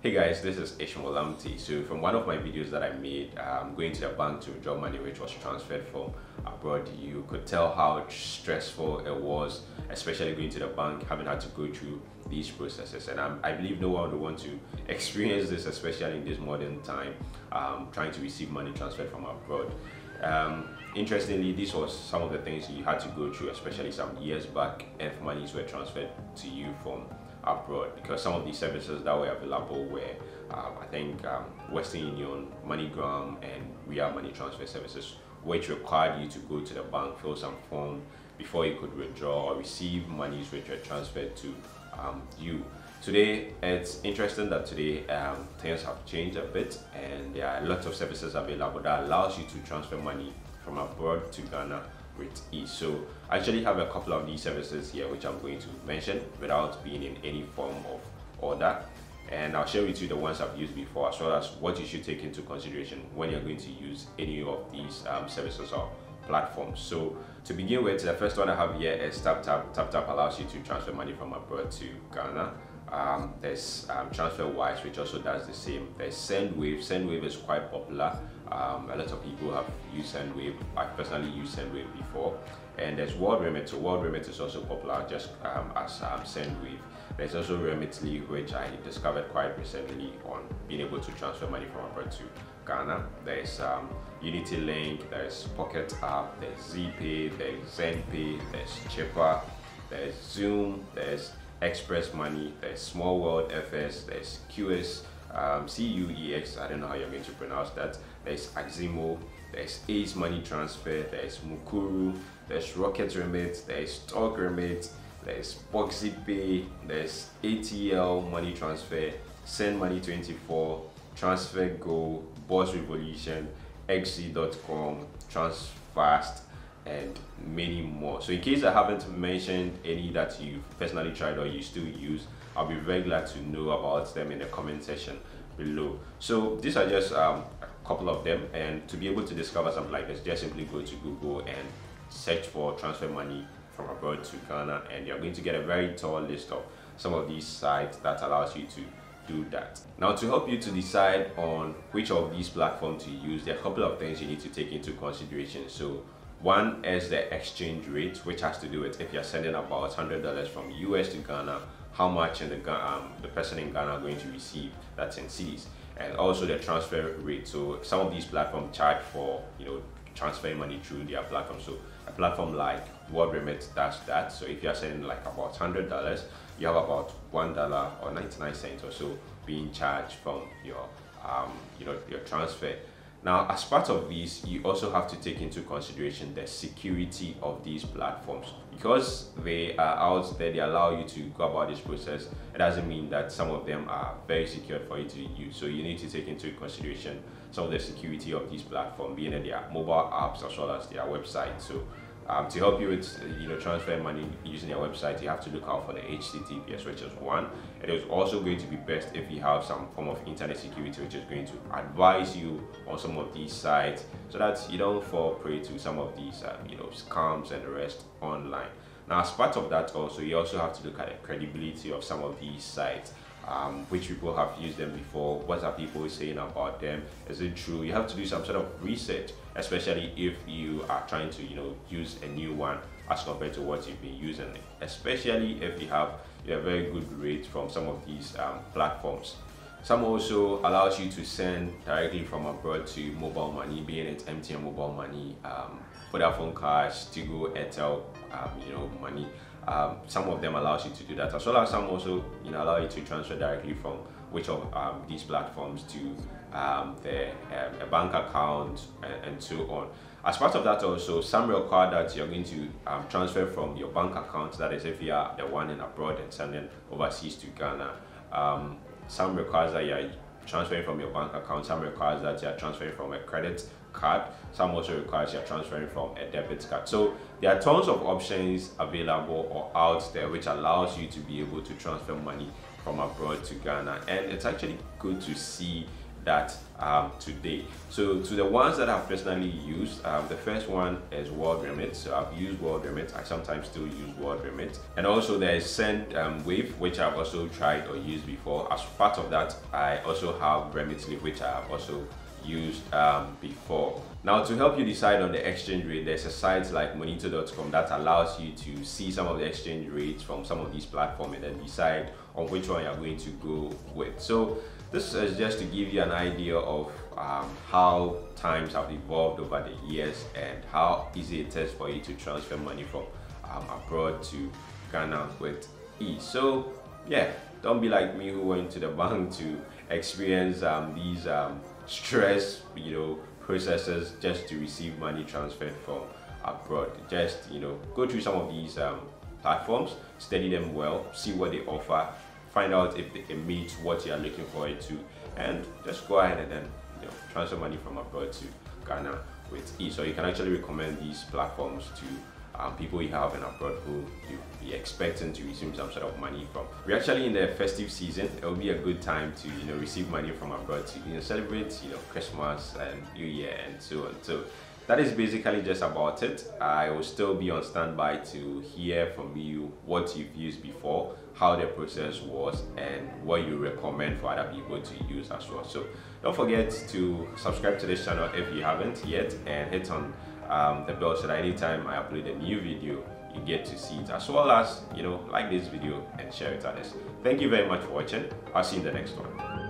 Hey guys, this is Ishmael Lamti. So from one of my videos that I made, going to the bank to withdraw money which was transferred from abroad, you could tell how stressful it was, especially going to the bank, having had to go through these processes. And I believe no one would want to experience this, especially in this modern time, trying to receive money transferred from abroad. Interestingly, this was some of the things you had to go through, especially some years back, if monies were transferred to you from abroad, because some of these services that were available were I think Western Union, MoneyGram, and Ria Money Transfer Services, which required you to go to the bank, fill some form before you could withdraw or receive monies which were transferred to you. Today, it's interesting that today things have changed a bit, and there are lots of services available that allows you to transfer money from abroad to Ghana with ease. So I actually have a couple of these services here which I'm going to mention without being in any form of order, and I'll share with you the ones I've used before, as well as what you should take into consideration when you're going to use any of these services or platforms. So to begin with, the first one I have here is TapTap. TapTap allows you to transfer money from abroad to Ghana. There's TransferWise, which also does the same. There's SendWave. SendWave is quite popular. A lot of people have used SendWave. I personally used SendWave before. And there's WorldRemit. So WorldRemit is also popular, just as SendWave. There's also Remitly, which I discovered quite recently on being able to transfer money from abroad to Ghana. There's UnityLink, there's Pocket App, there's ZPay, there's ZenPay, there's Chipper, there's Zoom, there's Express Money, there's Small World FS, there's QS, CUEX, I don't know how you're going to pronounce that. There's Aximo, there's Ace Money Transfer, there's Mukuru, there's Rocket Remit, there's Talk Remit, there's BoxyPay, there's ATL Money Transfer, Send Money 24, Transfer Go, Boss Revolution, XZ.com, Transfast, and many more. So in case I haven't mentioned any that you've personally tried or you still use, I'll be very glad to know about them in the comment section below. So these are just a couple of them, and to be able to discover something like this, just simply go to Google and search for transfer money from abroad to Ghana, and you're going to get a very tall list of some of these sites that allows you to do that. Now, to help you to decide on which of these platforms to use, there are a couple of things you need to take into consideration. So one is the exchange rate, which has to do with if you're sending about $100 from US to Ghana, how much in the person in Ghana are going to receive, that's in cedis. And also the transfer rate. So some of these platforms charge for transferring money through their platform. So a platform like WorldRemit does that. So if you're sending like about $100, you have about $1 or 99 cents or so being charged from your your transfer. Now, as part of this, you also have to take into consideration the security of these platforms. Because they are out there, they allow you to go about this process. It doesn't mean that some of them are very secure for you to use. So you need to take into consideration some of the security of these platforms, being in their mobile apps as well as their website. So to help you with transfer money using your website, you have to look out for the HTTPS, which is one. It is also going to be best if you have some form of internet security, which is going to advise you on some of these sites, so that you don't fall prey to some of these scams and the rest online. Now, as part of that, also you also have to look at the credibility of some of these sites. Which people have used them before, what are people saying about them, is it true? You have to do some sort of research, especially if you are trying to use a new one as compared to what you've been using, especially if you have a very good rate from some of these platforms. Some also allows you to send directly from abroad to mobile money, being it MTN mobile money, Vodafone Cash, Tigo, Airtel money. Some of them allows you to do that, as well as some also allow you to transfer directly from which of these platforms to a bank account and so on. As part of that, also some require that you're going to transfer from your bank account, that is if you are the one in abroad and sending overseas to Ghana. Some requires that you're transferring from your bank account, some requires that you're transferring from a credit card, some also requires you're transferring from a debit card. So there are tons of options available or out there which allows you to be able to transfer money from abroad to Ghana, and it's actually good to see that today. So to the ones that I've personally used, the first one is World Remit. So I've used World Remit. I sometimes still use World Remit. And also there is Send Wave, which I've also tried or used before. As part of that, I also have Remitly, which I have also used before. Now, to help you decide on the exchange rate, there's a site like Monito.com that allows you to see some of the exchange rates from some of these platforms and then decide on which one you're going to go with. So this is just to give you an idea of how times have evolved over the years and how easy it is for you to transfer money from abroad to Ghana with ease. So yeah, don't be like me who went to the bank to experience these stress, processes just to receive money transferred from abroad. Just go through some of these platforms, study them well, see what they offer, find out if it meets what you are looking for it to, and just go ahead and then transfer money from abroad to Ghana with ease. So you can actually recommend these platforms to people you have in abroad who you be expecting to receive some sort of money from. We're actually in the festive season. It will be a good time to receive money from abroad to celebrate Christmas and New Year and so on. So that is basically just about it. I will still be on standby to hear from you what you've used before, how the process was, and what you recommend for other people to use as well. So don't forget to subscribe to this channel if you haven't yet, and hit on the bell so that anytime I upload a new video, you get to see it, as well as like this video and share it with others. Thank you very much for watching. I'll see you in the next one.